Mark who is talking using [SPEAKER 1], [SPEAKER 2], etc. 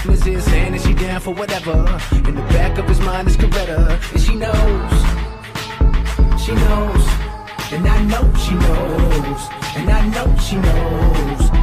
[SPEAKER 1] Is here saying that she down for whatever. In the back of his mind is Coretta, and she knows, and I know she knows, and I know she knows.